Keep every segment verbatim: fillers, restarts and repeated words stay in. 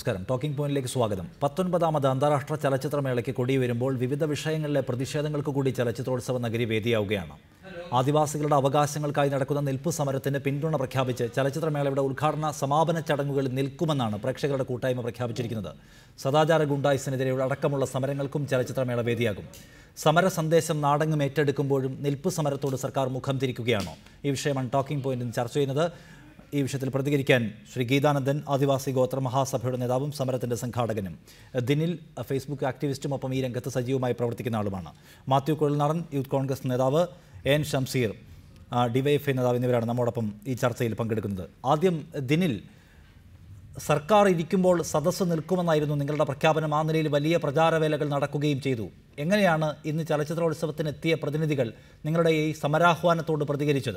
നമസ്കാരം. ടോക്കിംഗ് പോയിന്റിലേക്ക് സ്വാഗതം. പത്തൊൻപതാമത് അന്താരാഷ്ട്ര ചലച്ചിത്രമേളയ്ക്ക് കൊടിയുയരുമ്പോൾ വിവിധ വിഷയങ്ങളിലെ പ്രതിഷേധങ്ങൾക്ക് കൂടി ചലച്ചിത്രോത്സവ നഗരി വേദിയാവുകയാണ്. ആദിവാസികളുടെ അവകാശങ്ങൾക്കായി നടക്കുന്ന നിൽപ്പ് സമരത്തിന് പിന്തുണ പ്രഖ്യാപിച്ച് ചലച്ചിത്രമേളയുടെ ഉദ്ഘാടന സമാപന ചടങ്ങുകളിൽ നിൽക്കുമെന്നാണ് പ്രേക്ഷകരുടെ കൂട്ടായ്മ പ്രഖ്യാപിച്ചിരിക്കുന്നത്. സദാചാര ഗുണ്ടായിസിനെതിരെയുള്ള അടക്കമുള്ള സമരങ്ങൾക്കും ചലച്ചിത്രമേള വേദിയാകും. സമര സന്ദേശം നാടെങ്ങും ഏറ്റെടുക്കുമ്പോഴും നിൽപ്പ് സമരത്തോട് സർക്കാർ മുഖം തിരിക്കുകയാണോ? ഈ വിഷയമാണ് ടോക്കിംഗ് പോയിന്റിൽ ചർച്ച ചെയ്യുന്നത്. ഈ വിഷയത്തിൽ പ്രതികരിക്കാൻ ശ്രീ ഗീതാനന്ദൻ, ആദിവാസി ഗോത്ര മഹാസഭയുടെ നേതാവും സമരത്തിൻ്റെ സംഘാടകനും, ദിനിൽ ഫേസ്ബുക്ക് ആക്ടിവിസ്റ്റും ഒപ്പം ഈ രംഗത്ത് സജീവമായി പ്രവർത്തിക്കുന്ന ആളുമാണ്. മാത്യു കുഴൽനാടൻ, യൂത്ത് കോൺഗ്രസ് നേതാവ്, എൻ ഷംസീർ, ഡിവൈഎഫ്ഐ നേതാവ് എന്നിവരാണ് നമ്മോടൊപ്പം ഈ ചർച്ചയിൽ പങ്കെടുക്കുന്നത്. ആദ്യം ദിനിൽ, സർക്കാർ ഇരിക്കുമ്പോൾ സദസ്സ് നിൽക്കുമെന്നായിരുന്നു നിങ്ങളുടെ പ്രഖ്യാപനം. ആ നിലയിൽ വലിയ പ്രചാരവേലകൾ നടക്കുകയും ചെയ്തു. എങ്ങനെയാണ് ഇന്ന് ചലച്ചിത്രോത്സവത്തിന് എത്തിയ പ്രതിനിധികൾ നിങ്ങളുടെ ഈ സമരാഹ്വാനത്തോട് പ്രതികരിച്ചത്?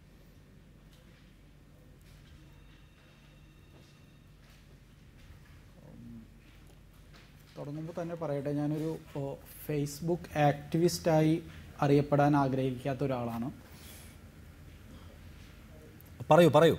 തുടങ്ങുമ്പോൾ തന്നെ പറയട്ടെ, ഞാനൊരു ഫേസ്ബുക്ക് ആക്ടിവിസ്റ്റായി അറിയപ്പെടാൻ ആഗ്രഹിക്കാത്ത ഒരാളാണ്. പറയൂ പറയൂ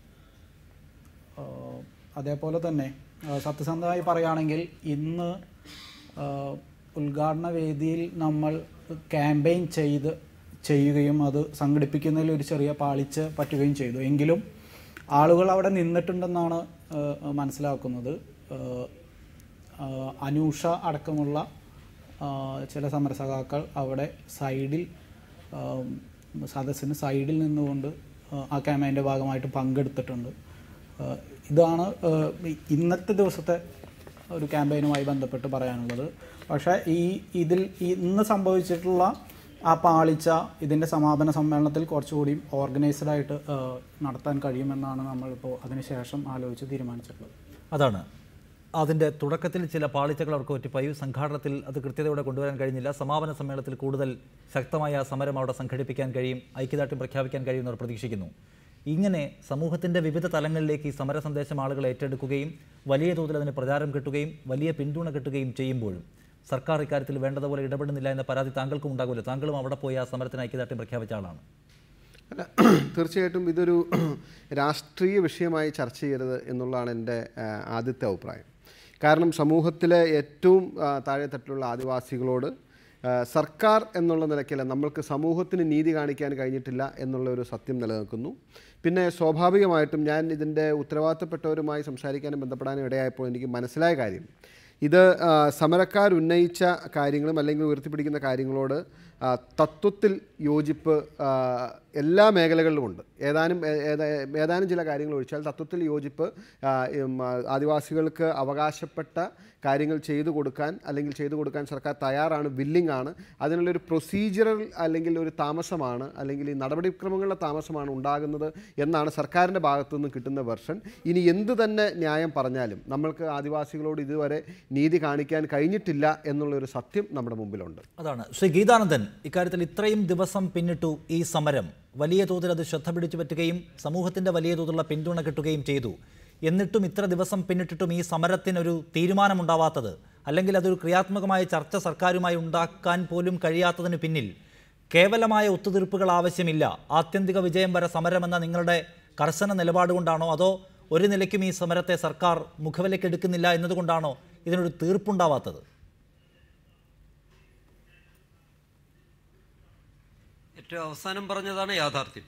അതേപോലെ തന്നെ സത്യസന്ധമായി പറയുകയാണെങ്കിൽ ഇന്ന് ഉദ്ഘാടന വേദിയിൽ നമ്മൾ ക്യാമ്പയിൻ ചെയ്ത് ചെയ്യുകയും അത് സംഘടിപ്പിക്കുന്നതിൽ ഒരു ചെറിയ പാളിച്ച പറ്റുകയും ചെയ്തു. എങ്കിലും ആളുകൾ അവിടെ നിന്നിട്ടുണ്ടെന്നാണ് മനസ്സിലാക്കുന്നത്. അനൂഷ അടക്കമുള്ള ചില സമരസഖാക്കൾ അവിടെ സൈഡിൽ, സദസ്സിന് സൈഡിൽ നിന്നുകൊണ്ട് ആ ക്യാമ്പയിൻ്റെ ഭാഗമായിട്ട് പങ്കെടുത്തിട്ടുണ്ട്. ഇതാണ് ഇന്നത്തെ ദിവസത്തെ ഒരു ക്യാമ്പയിനുമായി ബന്ധപ്പെട്ട് പറയാനുള്ളത്. പക്ഷേ ഈ ഇതിൽ ഇന്ന് സംഭവിച്ചിട്ടുള്ള ആ പാളിച്ച ഇതിൻ്റെ സമാപന സമ്മേളനത്തിൽ കുറച്ചുകൂടി ഓർഗനൈസ്ഡായിട്ട് നടത്താൻ കഴിയുമെന്നാണ് നമ്മളിപ്പോൾ അതിനുശേഷം ആലോചിച്ച് തീരുമാനിച്ചിട്ടുള്ളത്. അതാണ് അതിൻ്റെ തുടക്കത്തിൽ ചില പാളിച്ചകൾ അവർക്ക് പറ്റിപ്പോയി. സംഘാടനത്തിൽ അത് കൃത്യതയോടെ കൊണ്ടുവരാൻ കഴിഞ്ഞില്ല. സമാപന സമ്മേളനത്തിൽ കൂടുതൽ ശക്തമായ സമരം അവിടെ സംഘടിപ്പിക്കാൻ കഴിയും, ഐക്യദാർഢ്യം പ്രഖ്യാപിക്കാൻ കഴിയുമെന്നവർ പ്രതീക്ഷിക്കുന്നു. ഇങ്ങനെ സമൂഹത്തിൻ്റെ വിവിധ തലങ്ങളിലേക്ക് ഈ സമര സന്ദേശം ആളുകൾ ഏറ്റെടുക്കുകയും വലിയ തോതിൽ അതിന് പ്രചാരം കിട്ടുകയും വലിയ പിന്തുണ കിട്ടുകയും ചെയ്യുമ്പോഴും സർക്കാർ ഇക്കാര്യത്തിൽ വേണ്ടതുപോലെ ഇടപെടുന്നില്ല എന്ന പരാതി താങ്കൾക്കും ഉണ്ടാകില്ല. താങ്കളും അവിടെ പോയി ആ സമരത്തിന് ഐക്യദാർഢ്യം പ്രഖ്യാപിച്ച ആളാണ്. അല്ല, തീർച്ചയായിട്ടും ഇതൊരു രാഷ്ട്രീയ വിഷയമായി ചർച്ച ചെയ്യരുത് എന്നുള്ളതാണ് എൻ്റെ ആദ്യത്തെ അഭിപ്രായം. കാരണം സമൂഹത്തിലെ ഏറ്റവും താഴെത്തട്ടിലുള്ള ആദിവാസികളോട് സർക്കാർ എന്നുള്ള നിലയ്ക്കല്ല, നമ്മൾക്ക് സമൂഹത്തിന് നീതി കാണിക്കാൻ കഴിഞ്ഞിട്ടില്ല എന്നുള്ള ഒരു സത്യം നിലനിൽക്കുന്നു. പിന്നെ സ്വാഭാവികമായിട്ടും ഞാൻ ഇതിൻ്റെ ഉത്തരവാദിത്തപ്പെട്ടവരുമായി സംസാരിക്കാനും ബന്ധപ്പെടാനും ഇടയായപ്പോൾ എനിക്ക് മനസ്സിലായ കാര്യം, ഇത് സമരക്കാർ ഉന്നയിച്ച കാര്യങ്ങളും അല്ലെങ്കിൽ ഉയർത്തിപ്പിടിക്കുന്ന കാര്യങ്ങളോട് തത്വത്തിൽ യോജിപ്പ് എല്ലാ മേഖലകളിലുമുണ്ട്. ഏതാനും ഏതാനും ചില കാര്യങ്ങൾ ഒഴിച്ചാൽ തത്വത്തിൽ യോജിപ്പ് ആദിവാസികൾക്ക് അവകാശപ്പെട്ട കാര്യങ്ങൾ ചെയ്തു കൊടുക്കാൻ അല്ലെങ്കിൽ ചെയ്തു കൊടുക്കാൻ സർക്കാർ തയ്യാറാണ്, വില്ലിംഗ് ആണ്. അതിനുള്ളൊരു പ്രൊസീജിയറൽ അല്ലെങ്കിൽ ഒരു താമസമാണ് അല്ലെങ്കിൽ ഈ നടപടിക്രമങ്ങളുടെ താമസമാണ് ഉണ്ടാകുന്നത് എന്നാണ് സർക്കാരിൻ്റെ ഭാഗത്തുനിന്ന് കിട്ടുന്ന വെർഷൻ. ഇനി എന്ത് തന്നെ ന്യായം പറഞ്ഞാലും നമ്മൾക്ക് ആദിവാസികളോട് ഇതുവരെ നീതി കാണിക്കാൻ കഴിഞ്ഞിട്ടില്ല എന്നുള്ളൊരു സത്യം നമ്മുടെ മുമ്പിലുണ്ട്. അതാണ് ശ്രീ ഗീതാനന്ദൻ, ഇക്കാര്യത്തിൽ ഇത്രയും ദിവസം പിന്നിട്ടു ഈ സമരം, വലിയ തോതിൽ അത് ശ്രദ്ധ പിടിച്ചു പറ്റുകയും സമൂഹത്തിൻ്റെ വലിയ തോതിലുള്ള പിന്തുണ കിട്ടുകയും ചെയ്തു. എന്നിട്ടും ഇത്ര ദിവസം പിന്നിട്ടിട്ടും ഈ സമരത്തിനൊരു തീരുമാനമുണ്ടാവാത്തത്, അല്ലെങ്കിൽ അതൊരു ക്രിയാത്മകമായ ചർച്ച സർക്കാരുമായി ഉണ്ടാക്കാൻ പോലും കഴിയാത്തതിന് പിന്നിൽ കേവലമായ ഒത്തുതീർപ്പുകൾ ആവശ്യമില്ല, ആത്യന്തിക വിജയം വരെ സമരമെന്ന നിങ്ങളുടെ കർശന നിലപാടുകൊണ്ടാണോ, അതോ ഒരു നിലയ്ക്കും ഈ സമരത്തെ സർക്കാർ മുഖവിലക്കെടുക്കുന്നില്ല എന്നതുകൊണ്ടാണോ ഇതിനൊരു തീർപ്പുണ്ടാവാത്തത്? ഏറ്റവും അവസാനം പറഞ്ഞതാണ് യാഥാർത്ഥ്യം.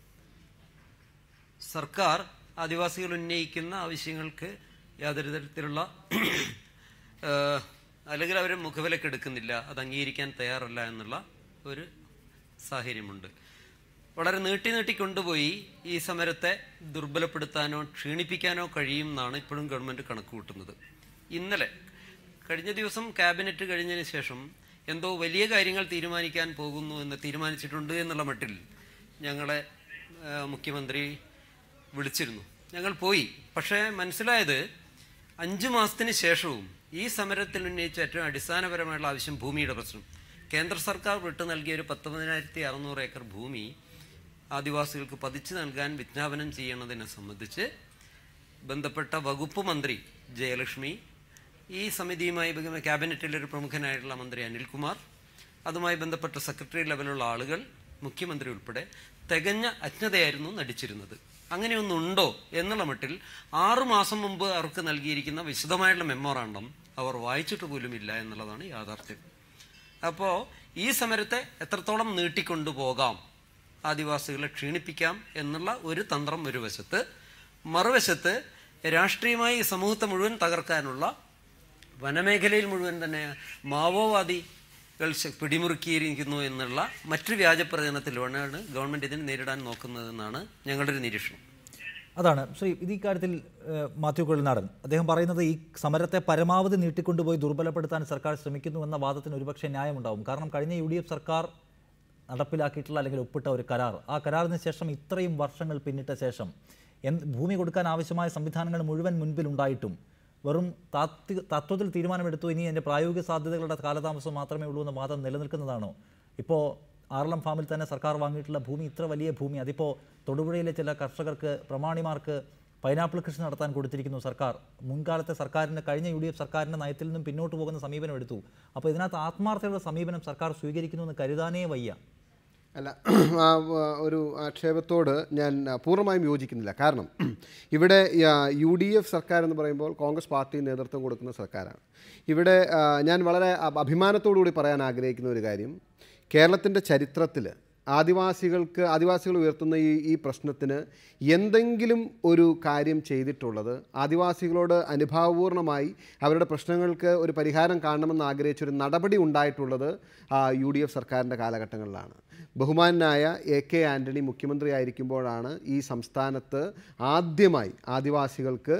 സർക്കാർ ആദിവാസികൾ ഉന്നയിക്കുന്ന ആവശ്യങ്ങൾക്ക് യാതൊരു തരത്തിലുള്ള അല്ലെങ്കിൽ അവർ മുഖവിലക്കെടുക്കുന്നില്ല, അത് അംഗീകരിക്കാൻ തയ്യാറല്ല എന്നുള്ള ഒരു സാഹചര്യമുണ്ട്. വളരെ നീട്ടി നീട്ടി കൊണ്ടുപോയി ഈ സമരത്തെ ദുർബലപ്പെടുത്താനോ ക്ഷീണിപ്പിക്കാനോ കഴിയും എന്നാണ് ഇപ്പോഴും ഗവൺമെൻറ് കണക്ക് കൂട്ടുന്നത്. ഇന്നലെ കഴിഞ്ഞ ദിവസം ക്യാബിനറ്റ് കഴിഞ്ഞതിന് ശേഷം എന്തോ വലിയ കാര്യങ്ങൾ തീരുമാനിക്കാൻ പോകുന്നു എന്ന് തീരുമാനിച്ചിട്ടുണ്ട് എന്നുള്ള മട്ടിൽ ഞങ്ങളെ മുഖ്യമന്ത്രി വിളിച്ചിരുന്നു. ഞങ്ങൾ പോയി. പക്ഷേ മനസ്സിലായത് അഞ്ചു മാസത്തിന് ശേഷവും ഈ സമരത്തിൽ ഉന്നയിച്ച ഏറ്റവും അടിസ്ഥാനപരമായുള്ള ആവശ്യം ഭൂമിയുടെ പ്രശ്നം, കേന്ദ്ര സർക്കാർ വിട്ടു നൽകിയ ഒരു പത്തൊമ്പതിനായിരത്തി അറുന്നൂറ് ഏക്കർ ഭൂമി ആദിവാസികൾക്ക് പതിച്ചു നൽകാൻ വിജ്ഞാപനം ചെയ്യണതിനെ സംബന്ധിച്ച് ബന്ധപ്പെട്ട വകുപ്പ് മന്ത്രി ജയലക്ഷ്മി, ഈ സമിതിയുമായി ക്യാബിനറ്റിലെ ഒരു പ്രമുഖനായിട്ടുള്ള മന്ത്രി അനിൽകുമാർ, അതുമായി ബന്ധപ്പെട്ട സെക്രട്ടറി ലെവലുള്ള ആളുകൾ, മുഖ്യമന്ത്രി ഉൾപ്പെടെ തികഞ്ഞ അജ്ഞതയായിരുന്നു നടിച്ചിരുന്നത്. അങ്ങനെയൊന്നുണ്ടോ എന്നുള്ള മട്ടിൽ ആറുമാസം മുമ്പ് അവർക്ക് നൽകിയിരിക്കുന്ന വിശദമായിട്ടുള്ള മെമ്മോറാണ്ടം അവർ വായിച്ചിട്ട് പോലുമില്ല എന്നുള്ളതാണ് യാഥാർത്ഥ്യം. അപ്പോൾ ഈ സമരത്തെ എത്രത്തോളം നീട്ടിക്കൊണ്ടുപോകാം, ആദിവാസികളെ ക്ഷീണിപ്പിക്കാം എന്നുള്ള ഒരു തന്ത്രം ഒരു വശത്ത്, മറുവശത്ത് രാഷ്ട്രീയമായി സമൂഹത്തെ മുഴുവൻ തകർക്കാനുള്ള, വനമേഖലയിൽ മുഴുവൻ തന്നെ മാവോവാദികൾ പിടിമുറുക്കിയിരിക്കുന്നു എന്നുള്ള മറ്റൊരു വ്യാജപ്രചരണത്തിലൂടെയാണ് ഗവൺമെൻറ് ഇതിനെ നേരിടാൻ നോക്കുന്നതെന്നാണ് ഞങ്ങളുടെ ഒരു നിരീക്ഷണം. അതാണ് ശ്രീ ഇത് ഇക്കാര്യത്തിൽ മാത്യു കുഴൽനാടൻ അദ്ദേഹം പറയുന്നത് ഈ സമരത്തെ പരമാവധി നീട്ടിക്കൊണ്ടുപോയി ദുർബലപ്പെടുത്താൻ സർക്കാർ ശ്രമിക്കുന്നു എന്ന വാദത്തിന് ഒരുപക്ഷെ ന്യായമുണ്ടാവും. കാരണം കഴിഞ്ഞ യു ഡി എഫ് സർക്കാർ നടപ്പിലാക്കിയിട്ടുള്ള അല്ലെങ്കിൽ ഒപ്പിട്ട ഒരു കരാർ, ആ കരാറിന് ശേഷം ഇത്രയും വർഷങ്ങൾ പിന്നിട്ട ശേഷം എന്ത് ഭൂമി കൊടുക്കാൻ ആവശ്യമായ സംവിധാനങ്ങൾ മുഴുവൻ മുൻപിലുണ്ടായിട്ടും വെറും താത്വിക തത്വത്തിൽ തീരുമാനമെടുത്തു, ഇനി എൻ്റെ പ്രായോഗിക സാധ്യതകളുടെ കാലതാമസം മാത്രമേ ഉള്ളൂ എന്ന വാദം നിലനിൽക്കുന്നതാണോ? ഇപ്പോൾ ആറളം ഫാമിൽ തന്നെ സർക്കാർ വാങ്ങിയിട്ടുള്ള ഭൂമി, ഇത്ര വലിയ ഭൂമി, അതിപ്പോൾ തൊടുപുഴയിലെ ചില കർഷകർക്ക്, പ്രമാണിമാർക്ക് പൈനാപ്പിൾ കൃഷി നടത്താൻ കൊടുത്തിരിക്കുന്നു സർക്കാർ. മുൻകാലത്തെ സർക്കാരിൻ്റെ, കഴിഞ്ഞ യു ഡി എഫ് സർക്കാരിൻ്റെ നയത്തിൽ നിന്നും പിന്നോട്ട് പോകുന്ന സമീപനം എടുത്തു. അപ്പോൾ ഇതിനകത്ത് ആത്മാർത്ഥതയുള്ള സമീപനം സർക്കാർ സ്വീകരിക്കുന്നു എന്ന് കരുതാനേ വയ്യ. അല്ല, ആ ഒരു ആക്ഷേപത്തോട് ഞാൻ പൂർണ്ണമായും യോജിക്കുന്നില്ല. കാരണം ഇവിടെ യു ഡി എഫ് സർക്കാർ എന്ന് പറയുമ്പോൾ കോൺഗ്രസ് പാർട്ടി നേതൃത്വം കൊടുക്കുന്ന സർക്കാരാണ്. ഇവിടെ ഞാൻ വളരെ അഭിമാനത്തോടു കൂടി പറയാൻ ആഗ്രഹിക്കുന്ന ഒരു കാര്യം, കേരളത്തിൻ്റെ ചരിത്രത്തിൽ ആദിവാസികൾക്ക് ആദിവാസികൾ ഉയർത്തുന്ന ഈ ഈ പ്രശ്നത്തിന് എന്തെങ്കിലും ഒരു കാര്യം ചെയ്തിട്ടുള്ളത്, ആദിവാസികളോട് അനുഭാവപൂർണ്ണമായി അവരുടെ പ്രശ്നങ്ങൾക്ക് ഒരു പരിഹാരം കാണണമെന്ന് ആഗ്രഹിച്ചൊരു നടപടി ഉണ്ടായിട്ടുള്ളത് യു ഡി എഫ് സർക്കാരിൻ്റെ കാലഘട്ടങ്ങളിലാണ്. ബഹുമാനായ എ കെ ആൻ്റണി മുഖ്യമന്ത്രി ആയിരിക്കുമ്പോഴാണ് ഈ സംസ്ഥാനത്ത് ആദ്യമായി ആദിവാസികൾക്ക്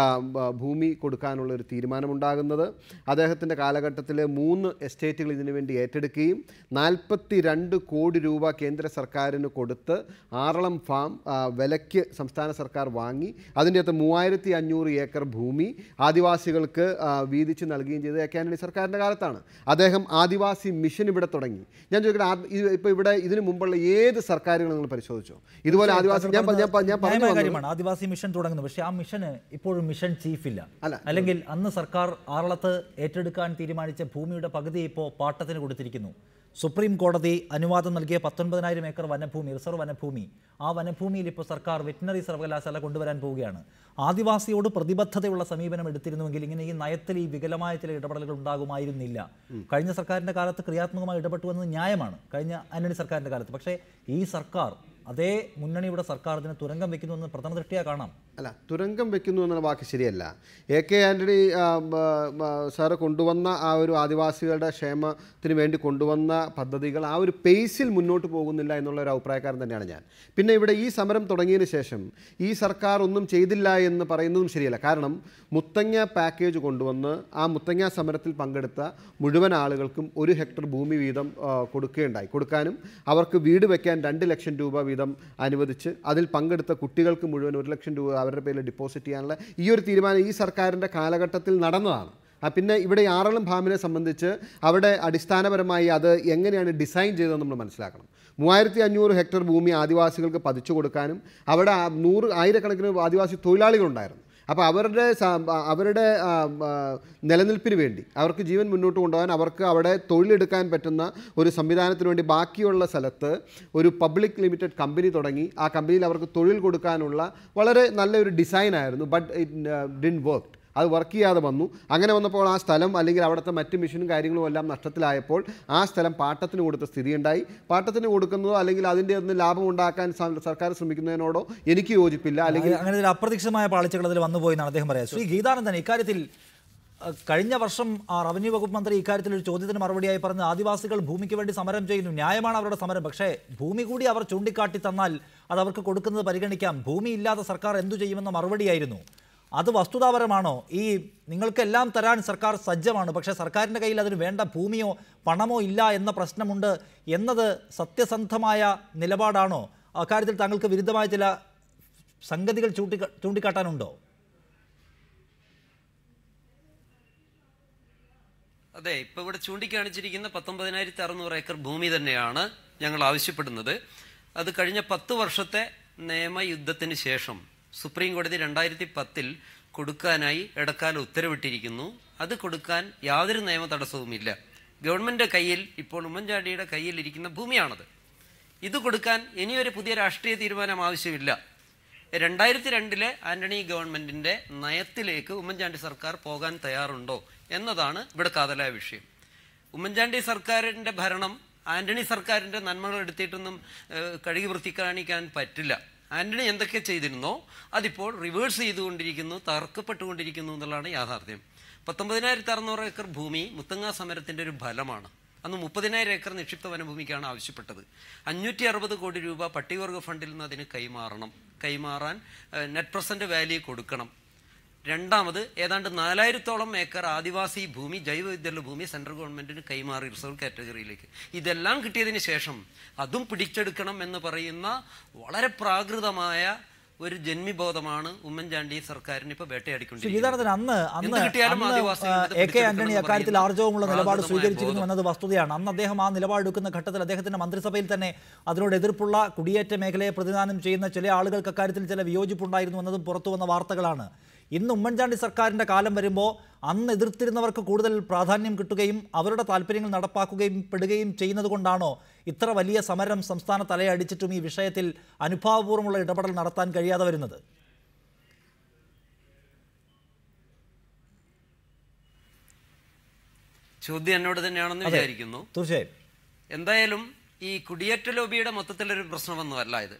ഭൂമി കൊടുക്കാനുള്ള ഒരു തീരുമാനമുണ്ടാകുന്നത്. അദ്ദേഹത്തിൻ്റെ കാലഘട്ടത്തിൽ മൂന്ന് എസ്റ്റേറ്റുകൾ ഇതിനു വേണ്ടി ഏറ്റെടുക്കുകയും നാൽപ്പത്തി രണ്ട് കോടി രൂപ കേന്ദ്ര സർക്കാരിന് കൊടുത്ത് ആറളം ഫാം വിലയ്ക്ക് സംസ്ഥാന സർക്കാർ വാങ്ങി അതിൻ്റെ അകത്ത് മൂവായിരത്തി അഞ്ഞൂറ് ഏക്കർ ഭൂമി ആദിവാസികൾക്ക് വീതിച്ച് നൽകുകയും ചെയ്തത് എ കെ ആൻ്റണി സർക്കാരിൻ്റെ കാലത്താണ്. അദ്ദേഹം ആദിവാസി മിഷൻ ഇവിടെ തുടങ്ങി. ഞാൻ ചോദിക്കട്ടെ, ഇപ്പോൾ ഇവിടെ ഇതിനു മുമ്പുള്ള ഏത് സർക്കാരുകൾ നിങ്ങൾ പരിശോധിച്ചോ ഇതുപോലെ ആദിവാസി ഞാൻ കാര്യമാണ് ആദിവാസി മിഷൻ തുടങ്ങുന്നത്. പക്ഷേ ആ മിഷന് ഇപ്പോഴും മിഷൻ ചീഫ് ഇല്ല. അല്ലെങ്കിൽ അന്ന് സർക്കാർ ആറളത്ത് ഏറ്റെടുക്കാൻ തീരുമാനിച്ച ഭൂമിയുടെ പകുതി ഇപ്പോൾ പാട്ടത്തിന് കൊടുത്തിരിക്കുന്നു. സുപ്രീം കോടതി അനുവാദം നൽകിയ പത്തൊൻപതിനായിരം ഏക്കർ വനഭൂമി, റിസർവ് വനഭൂമി, ആ വനഭൂമിയിൽ ഇപ്പോൾ സർക്കാർ വെറ്റിനറി സർവകലാശാല കൊണ്ടുവരാൻ പോവുകയാണ്. ആദിവാസിയോട് പ്രതിബദ്ധതയുള്ള സമീപനം എടുത്തിരുന്നുവെങ്കിൽ ഇങ്ങനെ ഈ നയത്തിൽ ഈ വികലമായ ചില ഇടപെടലുകൾ ഉണ്ടാകുമായിരുന്നില്ല. കഴിഞ്ഞ സർക്കാരിൻ്റെ കാലത്ത് ക്രിയാത്മകമായി ഇടപെട്ടു എന്നത് ന്യായമാണ്, കഴിഞ്ഞ ആന്റണി സർക്കാരിൻ്റെ കാലത്ത്. പക്ഷേ ഈ സർക്കാർ, അതേ മുന്നണിയുടെ സർക്കാർ ഇതിന് തുരങ്കം വെക്കുന്നു എന്ന് പ്രഥമ ദൃഷ്ടിയാ കാണാം. അല്ല, തുരങ്കം വെക്കുന്നു എന്നുള്ള വാക്ക് ശരിയല്ല. എ കെ ആൻ്റണി സാറ് കൊണ്ടുവന്ന ആ ഒരു ആദിവാസികളുടെ ക്ഷേമത്തിന് വേണ്ടി കൊണ്ടുവന്ന പദ്ധതികൾ ആ ഒരു പേസിൽ മുന്നോട്ട് പോകുന്നില്ല എന്നുള്ള ഒരു അഭിപ്രായക്കാരൻ തന്നെയാണ് ഞാൻ. പിന്നെ ഇവിടെ ഈ സമരം തുടങ്ങിയതിന് ശേഷം ഈ സർക്കാർ ഒന്നും ചെയ്തില്ല എന്ന് പറയുന്നതും ശരിയല്ല. കാരണം മുത്തങ്ങ പാക്കേജ് കൊണ്ടുവന്ന് ആ മുത്തങ്ങ സമരത്തിൽ പങ്കെടുത്ത മുഴുവൻ ആളുകൾക്കും ഒരു ഹെക്ടർ ഭൂമി വീതം കൊടുക്കുകയുണ്ടായി. കൊടുക്കാനും അവർക്ക് വീട് വയ്ക്കാൻ രണ്ട് ലക്ഷം രൂപ വീതം അനുവദിച്ച് അതിൽ പങ്കെടുത്ത കുട്ടികൾക്ക് മുഴുവൻ ഒരു ലക്ഷം രൂപ അവരുടെ പേരിൽ ഡെപ്പോസിറ്റ് ചെയ്യാനുള്ള ഈ ഒരു തീരുമാനം ഈ സർക്കാരിൻ്റെ കാലഘട്ടത്തിൽ നടന്നതാണ്. പിന്നെ ഇവിടെ ആറളം ഫാമിനെ സംബന്ധിച്ച് അവിടെ അടിസ്ഥാനപരമായി അത് എങ്ങനെയാണ് ഡിസൈൻ ചെയ്തതെന്ന് നമ്മൾ മനസ്സിലാക്കണം. മൂവായിരത്തി അഞ്ഞൂറ് ഹെക്ടർ ഭൂമി ആദിവാസികൾക്ക് പതിച്ചു കൊടുക്കാനും അവിടെ നൂറ് ആയിരക്കണക്കിന് ആദിവാസി തൊഴിലാളികളുണ്ടായിരുന്നു. അപ്പോൾ അവരുടെ അവരുടെ നിലനിൽപ്പിന് വേണ്ടി, അവർക്ക് ജീവൻ മുന്നോട്ട് കൊണ്ടുപോകാൻ, അവർക്ക് അവിടെ തൊഴിലെടുക്കാൻ പറ്റുന്ന ഒരു സംവിധാനത്തിന് വേണ്ടി ബാക്കിയുള്ള സ്ഥലത്ത് ഒരു പബ്ലിക് ലിമിറ്റഡ് കമ്പനി തുടങ്ങി. ആ കമ്പനിയിൽ അവർക്ക് തൊഴിൽ കൊടുക്കാനുള്ള വളരെ നല്ലൊരു ഡിസൈനായിരുന്നു. But it didn't work. അത് വർക്ക് ചെയ്യാതെ വന്നു. അങ്ങനെ വന്നപ്പോൾ ആ സ്ഥലം അല്ലെങ്കിൽ അവിടുത്തെ മറ്റ് മിഷനും കാര്യങ്ങളും എല്ലാം നഷ്ടത്തിലായപ്പോൾ ആ സ്ഥലം പാട്ടത്തിന് കൊടുത്ത സ്ഥിതിയുണ്ടായി. പാട്ടത്തിന് കൊടുക്കുന്നതോ അല്ലെങ്കിൽ അതിൻ്റെ ഒന്ന് ലാഭം ഉണ്ടാക്കാൻ സർക്കാർ ശ്രമിക്കുന്നതിനോടോ എനിക്ക് യോജിപ്പില്ല. അല്ലെങ്കിൽ അങ്ങനെ അപ്രതീക്ഷിതമായ പാളിച്ചകൾ അതിൽ വന്നുപോയി എന്നാണ് അദ്ദേഹം പറയുന്നത്. ശ്രീ ഗീതാനന്ദൻ, ഇക്കാര്യത്തിൽ കഴിഞ്ഞ വർഷം ആ റവന്യൂ വകുപ്പ് മന്ത്രി ഇക്കാര്യത്തിൽ ഒരു ചോദ്യത്തിന് മറുപടിയായി പറഞ്ഞത് ആദിവാസികൾ ഭൂമിക്ക് വേണ്ടി സമരം ചെയ്യുന്നു, ന്യായമാണ് അവരുടെ സമരം, പക്ഷേ ഭൂമി കൂടി അവർ ചൂണ്ടിക്കാട്ടി തന്നാൽ അത് അവർക്ക് കൊടുക്കുന്നത് പരിഗണിക്കാം, ഭൂമി ഇല്ലാതെ സർക്കാർ എന്തു ചെയ്യുമെന്ന മറുപടിയായിരുന്നു. അത് വസ്തുതാപരമാണോ? ഈ നിങ്ങൾക്കെല്ലാം തരാൻ സർക്കാർ സജ്ജമാണ്, പക്ഷേ സർക്കാരിൻ്റെ കയ്യിൽ അതിന് വേണ്ട ഭൂമിയോ പണമോ ഇല്ല എന്ന പ്രശ്നമുണ്ട് എന്നത് സത്യസന്ധമായ നിലപാടാണോ? അക്കാര്യത്തിൽ താങ്കൾക്ക് വിരുദ്ധമായ ചില സംഗതികൾ ചൂണ്ടി ചൂണ്ടിക്കാട്ടാനുണ്ടോ? അതെ, ഇപ്പോൾ ഇവിടെ ചൂണ്ടിക്കാണിച്ചിരിക്കുന്ന പത്തൊമ്പതിനായിരത്തി അറുന്നൂറ് ഏക്കർ ഭൂമി തന്നെയാണ് ഞങ്ങൾ ആവശ്യപ്പെടുന്നത്. അത് കഴിഞ്ഞ പത്ത് വർഷത്തെ നിയമയുദ്ധത്തിന് ശേഷം സുപ്രീം കോടതി രണ്ടായിരത്തി പത്തിൽ കൊടുക്കാനായി ഇടക്കാല ഉത്തരവിട്ടിരിക്കുന്നു. അത് കൊടുക്കാൻ യാതൊരു നിയമ തടസ്സവുമില്ല. ഗവൺമെൻറ് കയ്യിൽ ഇപ്പോൾ ഉമ്മൻചാണ്ടിയുടെ കയ്യിൽ ഇരിക്കുന്ന ഭൂമിയാണത്. ഇത് കൊടുക്കാൻ ഇനിയൊരു പുതിയ രാഷ്ട്രീയ തീരുമാനം ആവശ്യമില്ല. രണ്ടായിരത്തി രണ്ടിലെ ആന്റണി ഗവൺമെന്റിന്റെ നയത്തിലേക്ക് ഉമ്മൻചാണ്ടി സർക്കാർ പോകാൻ തയ്യാറുണ്ടോ എന്നതാണ് ഇവിടെ കാതലായ വിഷയം. ഉമ്മൻചാണ്ടി സർക്കാരിന്റെ ഭരണം ആന്റണി സർക്കാരിന്റെ നന്മകൾ എടുത്തിട്ടൊന്നും കഴുകി വൃത്തിക്കാണിക്കാൻ പറ്റില്ല. ആന്റണി എന്തൊക്കെ ചെയ്തിരുന്നോ അതിപ്പോൾ റിവേഴ്സ് ചെയ്തുകൊണ്ടിരിക്കുന്നു, തകർക്കപ്പെട്ടുകൊണ്ടിരിക്കുന്നു എന്നുള്ളതാണ് യാഥാർത്ഥ്യം. പത്തൊമ്പതിനായിരത്തി അറുന്നൂറ് ഏക്കർ ഭൂമി മുത്തങ്ങ സമരത്തിന്റെ ഒരു ഫലമാണ്. അന്ന് മുപ്പതിനായിരം ഏക്കർ നിക്ഷിപ്ത വനഭൂമിക്കാണ് ആവശ്യപ്പെട്ടത്. അഞ്ഞൂറ്റി അറുപത് കോടി രൂപ പട്ടികവർഗ ഫണ്ടിൽ നിന്ന് അതിന് കൈമാറണം. കൈമാറാൻ നെറ്റ് പ്രസന്റ് വാല്യൂ കൊടുക്കണം. രണ്ടാമത് ഏതാണ്ട് നാലായിരത്തോളം ഏക്കർ ആദിവാസി ഭൂമി, ജൈവവിദ്യുള്ള ഭൂമി സെൻട്രൽ ഗവൺമെന്റിന് കൈമാറി റിസർവ് കാറ്റഗറിയിലേക്ക്. ഇതെല്ലാം കിട്ടിയതിന് ശേഷം അതും പിടിച്ചെടുക്കണം എന്ന് പറയുന്ന വളരെ പ്രാകൃതമായ ഒരു ജന്മിബോധമാണ് ഉമ്മൻചാണ്ടി സർക്കാരിന് ഇപ്പൊ വേട്ടയാടിക്കൊണ്ടിരിക്കുന്നത്. അന്ന് അന്ന് എ കെ ആന്റണി അക്കാര്യത്തിൽ ആർജവമുള്ള നിലപാട് സ്വീകരിച്ചിരുന്നു എന്നത് വസ്തുതയാണ്. അന്ന് അദ്ദേഹം ആ നിലപാടെടുക്കുന്ന ഘട്ടത്തിൽ അദ്ദേഹത്തിന്റെ മന്ത്രിസഭയിൽ തന്നെ അതിനോട് എതിർപ്പുള്ള കുടിയേറ്റ മേഖലയെ പ്രതിനിധാനം ചെയ്യുന്ന ചില ആളുകൾക്ക് അക്കാര്യത്തിൽ ചില വിയോജിപ്പുണ്ടായിരുന്നു എന്നതും പുറത്തു വന്ന വാർത്തകളാണ്. ഇന്ന് ഉമ്മൻചാണ്ടി സർക്കാരിൻ്റെ കാലം വരുമ്പോൾ അന്ന് എതിർത്തിരുന്നവർക്ക് കൂടുതൽ പ്രാധാന്യം കിട്ടുകയും അവരുടെ താല്പര്യങ്ങൾ നടപ്പാക്കുകയും പെടുകയും ചെയ്യുന്നത് കൊണ്ടാണോ ഇത്ര വലിയ സമരം സംസ്ഥാന തലയടിച്ചിട്ടും ഈ വിഷയത്തിൽ അനുഭാവപൂർവ്വമുള്ള ഇടപെടൽ നടത്താൻ കഴിയാതെ വരുന്നത്? ചോദ്യം എന്നോട് തന്നെയാണെന്ന് വിചാരിക്കുന്നു. തീർച്ചയായും. എന്തായാലും ഈ കുടിയേറ്റ ലോബിയുടെ മൊത്തത്തിലൊരു പ്രശ്നമൊന്നുമല്ല ഇത്.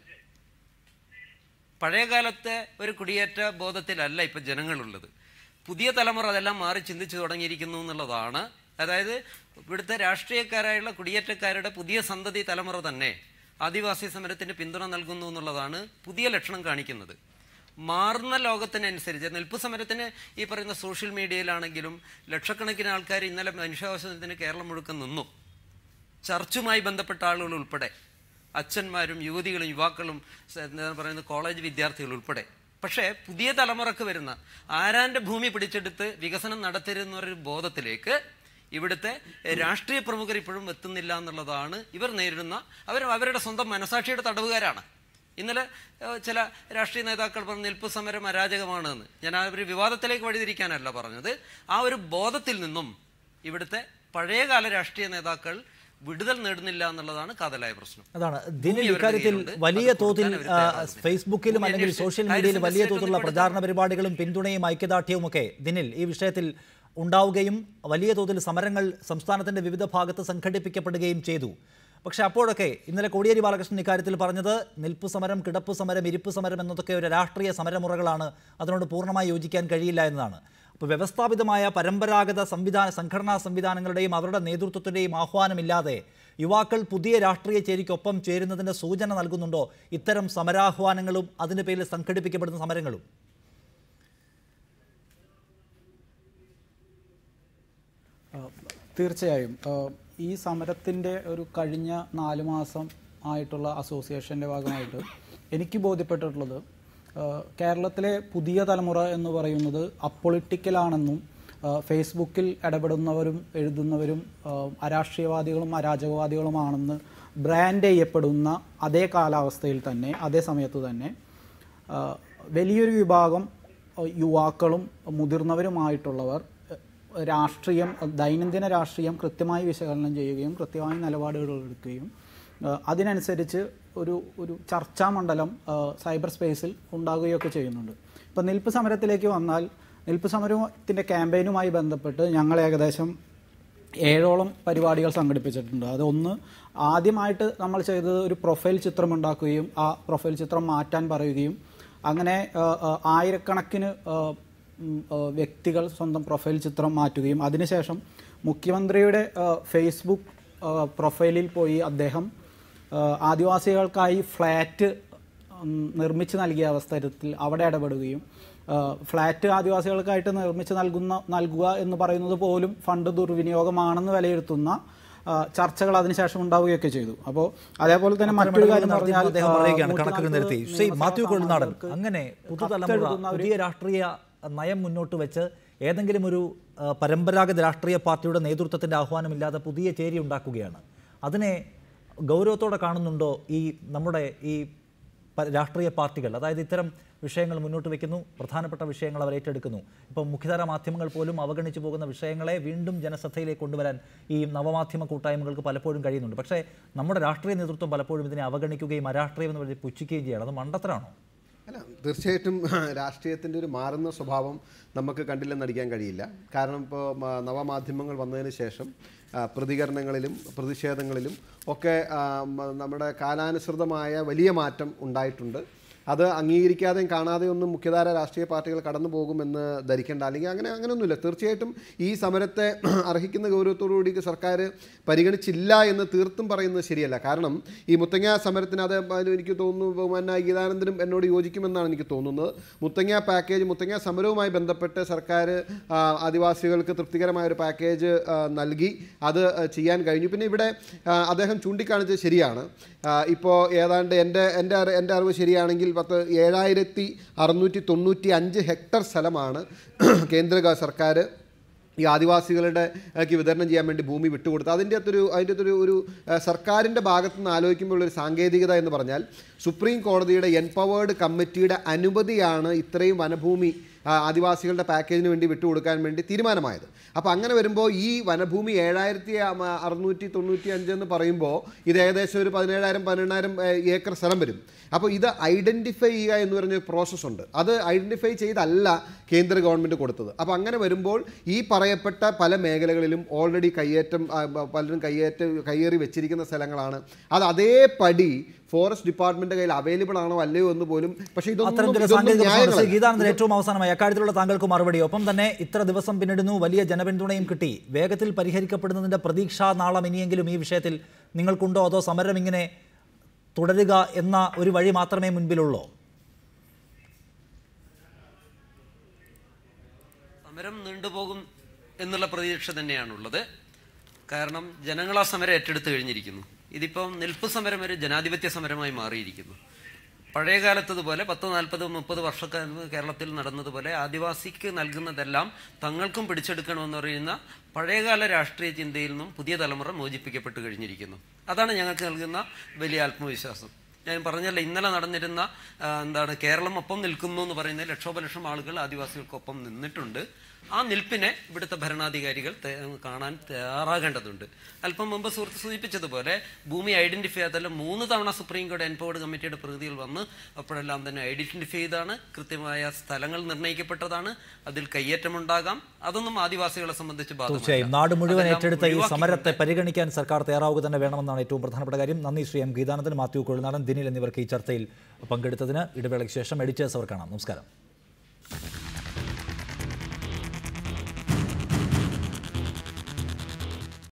പഴയകാലത്തെ ഒരു കുടിയേറ്റ ബോധത്തിലല്ല ഇപ്പൊ ജനങ്ങളുള്ളത്. പുതിയ തലമുറ അതെല്ലാം മാറി ചിന്തിച്ചു തുടങ്ങിയിരിക്കുന്നു എന്നുള്ളതാണ്. അതായത് ഇവിടുത്തെ രാഷ്ട്രീയക്കാരായുള്ള കുടിയേറ്റക്കാരുടെ പുതിയ സന്തതി തലമുറ തന്നെ ആദിവാസി സമരത്തിന് പിന്തുണ നൽകുന്നു എന്നുള്ളതാണ് പുതിയ ലക്ഷണം കാണിക്കുന്നത്. മാറുന്ന ലോകത്തിനനുസരിച്ച് നിൽപ്പ് സമരത്തിന് ഈ പറയുന്ന സോഷ്യൽ മീഡിയയിലാണെങ്കിലും ലക്ഷക്കണക്കിന് ആൾക്കാർ ഇന്നലെ മനുഷ്യാവകാശത്തിന് കേരളം മുഴുക്കം നിന്നു. ചർച്ചുമായി ബന്ധപ്പെട്ട ആളുകൾ ഉൾപ്പെടെ, അച്ഛന്മാരും യുവതികളും യുവാക്കളും എന്താ പറയുന്നത് കോളേജ് വിദ്യാർത്ഥികൾ ഉൾപ്പെടെ. പക്ഷേ പുതിയ തലമുറക്ക് വരുന്ന ആരാന്റെ ഭൂമി പിടിച്ചെടുത്ത് വികസനം നടത്തരുന്നൊരു ബോധത്തിലേക്ക് ഇവിടുത്തെ രാഷ്ട്രീയ പ്രമുഖർ ഇപ്പോഴും എത്തുന്നില്ല എന്നുള്ളതാണ് ഇവർ നേരിടുന്ന. അവർ അവരുടെ സ്വന്തം മനസാക്ഷിയുടെ തടവുകാരാണ്. ഇന്നലെ ചില രാഷ്ട്രീയ നേതാക്കൾ പറഞ്ഞ നിൽപ്പ് സമരം അരാജകമാണെന്ന്. ഞാൻ ആ ഒരു വിവാദത്തിലേക്ക് വഴിതിരിക്കാനല്ല പറഞ്ഞത്. ആ ഒരു ബോധത്തിൽ നിന്നും ഇവിടുത്തെ പഴയകാല രാഷ്ട്രീയ നേതാക്കൾ വിടുതൽ നേടുന്നില്ല എന്നുള്ളതാണ് കാതലായ പ്രശ്നം. അതാണ് ദിനിൽ ഇക്കാര്യത്തിൽ വലിയ തോതിൽ ഫേസ്ബുക്കിലും അല്ലെങ്കിൽ സോഷ്യൽ മീഡിയയിൽ വലിയ തോതിലുള്ള പ്രചാരണ പരിപാടികളും പിന്തുണയും ഐക്യദാർഢ്യവും ഒക്കെ ദിനിൽ ഈ വിഷയത്തിൽ ഉണ്ടാവുകയും വലിയ തോതിൽ സമരങ്ങൾ സംസ്ഥാനത്തിന്റെ വിവിധ ഭാഗത്ത് സംഘടിപ്പിക്കപ്പെടുകയും ചെയ്തു. പക്ഷെ അപ്പോഴൊക്കെ ഇന്നലെ കോടിയേരി ബാലകൃഷ്ണൻ ഇക്കാര്യത്തിൽ പറഞ്ഞത് നിൽപ്പ് സമരം, കിടപ്പ് സമരം, ഇരിപ്പ് സമരം എന്നതൊക്കെ ഒരു രാഷ്ട്രീയ സമരമുറകളാണ്, അതിനോട് പൂർണ്ണമായി യോജിക്കാൻ കഴിയില്ല എന്നതാണ്. അപ്പോൾ വ്യവസ്ഥാപിതമായ പരമ്പരാഗത സംവിധാന സംഘടനാ സംവിധാനങ്ങളുടെയും അവരുടെ നേതൃത്വത്തിൻ്റെയും ആഹ്വാനമില്ലാതെ യുവാക്കൾ പുതിയ രാഷ്ട്രീയ ചേരിക്കൊപ്പം ചേരുന്നതിൻ്റെ സൂചന നൽകുന്നുണ്ടോ ഇത്തരം സമരാഹ്വാനങ്ങളും അതിൻ്റെ പേരിൽ സംഘടിപ്പിക്കപ്പെടുന്ന സമരങ്ങളും? തീർച്ചയായും ഈ സമരത്തിൻ്റെ ഒരു കഴിഞ്ഞ നാല് മാസം ആയിട്ടുള്ള അസോസിയേഷൻ്റെ ഭാഗമായിട്ട് എനിക്ക് ബോധ്യപ്പെട്ടിട്ടുള്ളത് കേരളത്തിലെ പുതിയ തലമുറ എന്ന് പറയുന്നത് അപ്പൊളിറ്റിക്കലാണെന്നും ഫേസ്ബുക്കിൽ ഇടപെടുന്നവരും എഴുതുന്നവരും അരാഷ്ട്രീയവാദികളും അരാജകവാദികളുമാണെന്ന് ബ്രാൻഡ് ചെയ്യപ്പെടുന്ന അതേ കാലാവസ്ഥയിൽ തന്നെ അതേ സമയത്ത് തന്നെ വലിയൊരു വിഭാഗം യുവാക്കളും മുതിർന്നവരുമായിട്ടുള്ളവർ രാഷ്ട്രീയം, ദൈനംദിന രാഷ്ട്രീയം കൃത്യമായി വിശകലനം ചെയ്യുകയും കൃത്യമായി നിലപാടുകൾ എടുക്കുകയും അതിനനുസരിച്ച് ഒരു ഒരു ചർച്ചാ മണ്ഡലം സൈബർ സ്പേസിൽ ഉണ്ടാകുകയൊക്കെ ചെയ്യുന്നുണ്ട്. ഇപ്പം നിൽപ്പ് സമരത്തിലേക്ക് വന്നാൽ നിൽപ്പ് സമരത്തിൻ്റെ ക്യാമ്പയിനുമായി ബന്ധപ്പെട്ട് ഞങ്ങൾ ഏകദേശം ഏഴോളം പരിപാടികൾ സംഘടിപ്പിച്ചിട്ടുണ്ട്. അതൊന്ന് ആദ്യമായിട്ട് നമ്മൾ ചെയ്തത് ഒരു പ്രൊഫൈൽ ചിത്രം ഉണ്ടാക്കുകയും ആ പ്രൊഫൈൽ ചിത്രം മാറ്റാൻ പറയുകയും അങ്ങനെ ആയിരക്കണക്കിന് വ്യക്തികൾ സ്വന്തം പ്രൊഫൈൽ ചിത്രം മാറ്റുകയും അതിനുശേഷം മുഖ്യമന്ത്രിയുടെ ഫേസ്ബുക്ക് പ്രൊഫൈലിൽ പോയി അദ്ദേഹം ആദിവാസികൾക്കായി ഫ്ലാറ്റ് നിർമ്മിച്ച് നൽകിയ അവസരത്തിൽ അവിടെ ഇടപെടുകയും ഫ്ലാറ്റ് ആദിവാസികൾക്കായിട്ട് നിർമ്മിച്ച് നൽകുന്ന നൽകുക എന്ന് പറയുന്നത് പോലും ഫണ്ട് ദുർവിനിയോഗമാണെന്ന് വിലയിരുത്തുന്ന ചർച്ചകൾ അതിനുശേഷം ഉണ്ടാവുകയൊക്കെ ചെയ്തു. അപ്പോൾ അതേപോലെ തന്നെ മറ്റൊരു കാര്യം പറഞ്ഞാൽ അങ്ങനെ പുതുതലമുറ പുതിയ രാഷ്ട്രീയ നയം മുന്നോട്ട് വെച്ച് ഏതെങ്കിലും ഒരു പരമ്പരാഗത രാഷ്ട്രീയ പാർട്ടിയുടെ നേതൃത്വത്തിൻ്റെ ആഹ്വാനമില്ലാതെ പുതിയ ചേരി ഉണ്ടാക്കുകയാണ്. അതിനെ ഗൗരവത്തോടെ കാണുന്നുണ്ടോ ഈ നമ്മുടെ ഈ പ- രാഷ്ട്രീയ പാർട്ടികൾ, അതായത് ഇത്തരം വിഷയങ്ങൾ മുന്നോട്ട് വയ്ക്കുന്നു, പ്രധാനപ്പെട്ട വിഷയങ്ങൾ അവർ ഏറ്റെടുക്കുന്നു. ഇപ്പം മുഖ്യധാര മാധ്യമങ്ങൾ പോലും അവഗണിച്ചു പോകുന്ന വിഷയങ്ങളെ വീണ്ടും ജനശ്രദ്ധയിലേക്ക് കൊണ്ടുവരാൻ ഈ നവമാധ്യമ കൂട്ടായ്മകൾക്ക് പലപ്പോഴും കഴിയുന്നുണ്ട്. പക്ഷേ നമ്മുടെ രാഷ്ട്രീയ നേതൃത്വം പലപ്പോഴും ഇതിനെ അവഗണിക്കുകയും അരാഷ്ട്രീയം എന്ന് പറഞ്ഞ് പുച്ഛിക്കുകയും ചെയ്യണം. അത് മണ്ടത്തരാണോ? അല്ല, തീർച്ചയായിട്ടും രാഷ്ട്രീയത്തിൻ്റെ ഒരു മാറുന്ന സ്വഭാവം നമുക്ക് കണ്ടില്ലെന്നടിക്കാൻ കഴിയില്ല. കാരണം ഇപ്പോൾ നവമാധ്യമങ്ങൾ വന്നതിന് ശേഷം പ്രതികരണങ്ങളിലും പ്രതിഷേധങ്ങളിലും ഒക്കെ നമ്മുടെ കാലാനുസൃതമായ വലിയ മാറ്റം ഉണ്ടായിട്ടുണ്ട്. അത് അംഗീകരിക്കാതെയും കാണാതെയും ഒന്നും മുഖ്യധാര രാഷ്ട്രീയ പാർട്ടികൾ കടന്നു പോകുമെന്ന് ധരിക്കേണ്ട. അല്ലെങ്കിൽ അങ്ങനെ അങ്ങനെയൊന്നുമില്ല. തീർച്ചയായിട്ടും ഈ സമരത്തെ അർഹിക്കുന്ന ഗൗരവത്തോടുകൂടി സർക്കാർ പരിഗണിച്ചില്ല എന്ന് തീർത്തും പറയുന്നത് ശരിയല്ല. കാരണം ഈ മുത്തങ്ങ സമരത്തിന് അത് എനിക്ക് തോന്നുന്നു ബഹുമാനായ ഗീതാനന്ദനും എന്നോട് യോജിക്കുമെന്നാണ് എനിക്ക് തോന്നുന്നത്. മുത്തങ്ങ പാക്കേജ് മുത്തങ്ങ സമരവുമായി ബന്ധപ്പെട്ട് സർക്കാർ ആദിവാസികൾക്ക് തൃപ്തികരമായ ഒരു പാക്കേജ് നൽകി. അത് ചെയ്യാൻ കഴിഞ്ഞു. പിന്നെ ഇവിടെ അദ്ദേഹം ചൂണ്ടിക്കാണിച്ചത് ശരിയാണ്. ഇപ്പോൾ ഏതാണ്ട് എൻ്റെ എൻ്റെ എൻ്റെ അറിവ് ശരിയാണെങ്കിൽ പത്ത് ഏഴായിരത്തി അറുന്നൂറ്റി തൊണ്ണൂറ്റി അഞ്ച് ഹെക്ടർ സ്ഥലമാണ് കേന്ദ്ര സർക്കാർ ഈ ആദിവാസികളുടെ വിതരണം ചെയ്യാൻ വേണ്ടി ഭൂമി വിട്ടുകൊടുത്തത്. അതിൻ്റെ അകത്തൊരു അതിൻ്റെ അകത്തൊരു ഒരു സർക്കാരിൻ്റെ ഭാഗത്തു നിന്ന് ആലോചിക്കുമ്പോൾ ഒരു സാങ്കേതികത എന്ന് പറഞ്ഞാൽ സുപ്രീം കോടതിയുടെ എൻപവേർഡ് കമ്മിറ്റിയുടെ അനുമതിയാണ് ഇത്രയും വനഭൂമി ആദിവാസികളുടെ പാക്കേജിന് വേണ്ടി വിട്ടുകൊടുക്കാൻ വേണ്ടി തീരുമാനമായത്. അപ്പോൾ അങ്ങനെ വരുമ്പോൾ ഈ വനഭൂമി ഏഴായിരത്തി അറുന്നൂറ്റി തൊണ്ണൂറ്റി അഞ്ച് എന്ന് പറയുമ്പോൾ ഇത് ഏകദേശം ഒരു പതിനേഴായിരം പതിനെണ്ണായിരം ഏക്കർ സ്ഥലം വരും. അപ്പോൾ ഇത് ഐഡൻറ്റിഫൈ ചെയ്യുക എന്ന് പറഞ്ഞൊരു പ്രോസസ്സുണ്ട്. അത് ഐഡൻറ്റിഫൈ ചെയ്തല്ല കേന്ദ്ര ഗവൺമെൻറ് കൊടുത്തത്. അപ്പോൾ അങ്ങനെ വരുമ്പോൾ ഈ പറയപ്പെട്ട പല മേഖലകളിലും ഓൾറെഡി കയ്യേറ്റം പലരും കയ്യേറ്റ കയ്യേറി വെച്ചിരിക്കുന്ന സ്ഥലങ്ങളാണ്. അത് അതേപടി ഫോറസ്റ്റ് ഡിപ്പാർട്ട്മെന്റ് കയ്യിൽ അവൈലബിൾ ആണോ അല്ലയോ എന്ന് പോലും. പക്ഷേ ഇതൊന്നും ഗീതാനന്ദൻ, ഏറ്റവും അവസാനമായി അക്കാര്യത്തിലുള്ള താങ്കൾക്ക് മറുപടി. ഒപ്പം തന്നെ ഇത്ര ദിവസം പിന്നിടുന്നു, വലിയ ജനപിന്തുണയും കിട്ടി, വേഗത്തിൽ പരിഹരിക്കപ്പെടുന്നതിന്റെ പ്രതീക്ഷാ നാളം ഇനിയെങ്കിലും ഈ വിഷയത്തിൽ നിങ്ങൾക്കുണ്ടോ? അതോ സമരം ഇങ്ങനെ തുടരുക എന്ന ഒരു വഴി മാത്രമേ മുൻപിലുള്ളൂ? സമരം നീണ്ടുപോകും എന്നുള്ള പ്രതീക്ഷ തന്നെയാണുള്ളത്. കാരണം ജനങ്ങൾ ആ സമരം ഏറ്റെടുത്ത് കഴിഞ്ഞിരിക്കുന്നു. ഇതിപ്പം നിൽപ്പ് സമരം ഒരു ജനാധിപത്യ സമരമായി മാറിയിരിക്കുന്നു. പഴയ കാലത്തതുപോലെ പത്ത് നാൽപ്പത് മുപ്പത് വർഷക്കാലം കേരളത്തിൽ നടന്നതുപോലെ ആദിവാസിക്ക് നൽകുന്നതെല്ലാം തങ്ങൾക്കും പിടിച്ചെടുക്കണമെന്ന് പറയുന്ന പഴയകാല രാഷ്ട്രീയ ചിന്തയിൽ നിന്നും പുതിയ തലമുറ മോചിപ്പിക്കപ്പെട്ട് കഴിഞ്ഞിരിക്കുന്നു. അതാണ് ഞങ്ങൾക്ക് നൽകുന്ന വലിയ ആത്മവിശ്വാസം. ഞാൻ പറഞ്ഞല്ലോ, ഇന്നലെ നടന്നിരുന്ന എന്താണ് കേരളം ഒപ്പം നിൽക്കുന്നു എന്ന് പറയുന്ന ലക്ഷോപലക്ഷം ആളുകൾ ആദിവാസികൾക്കൊപ്പം നിന്നിട്ടുണ്ട്. ആ നിൽപ്പിനെ ഇവിടുത്തെ ഭരണാധികാരികൾ കാണാൻ തയ്യാറാകേണ്ടതുണ്ട്. അല്പം മുമ്പ് സുഹൃത്ത് സൂചിപ്പിച്ചതുപോലെ ഭൂമി ഐഡന്റിഫൈ ചെയ്യാത്തല്ല മൂന്ന് തവണ സുപ്രീം കോടതി എൻപവേർഡ് കമ്മിറ്റിയുടെ പ്രതികൾ വന്ന് അപ്പോഴെല്ലാം തന്നെ ഐഡന്റിഫൈ ചെയ്താണ്, കൃത്യമായ സ്ഥലങ്ങൾ നിർണ്ണയിക്കപ്പെട്ടതാണ്. അതിൽ കയ്യേറ്റമുണ്ടാകാം. അതൊന്നും ആദിവാസികളെ സംബന്ധിച്ച് തീർച്ചയായും നാട് മുഴുവൻ ഏറ്റെടുത്ത ഈ സമരത്തെ പരിഗണിക്കാൻ സർക്കാർ തയ്യാറാവുക തന്നെ വേണമെന്നാണ് ഏറ്റവും പ്രധാനപ്പെട്ട കാര്യം. നന്ദി ശ്രീ എം ഗീതാനന്ദൻ, മാത്യു കൊഴുനാടൻ, ദിനിൽ എന്നിവർക്ക് ഈ ചർച്ചയിൽ പങ്കെടുത്തതിന്. ഇടവേളയ്ക്ക് ശേഷം എഡിറ്റേഴ്സ് അവർ കാണാം. നമസ്കാരം.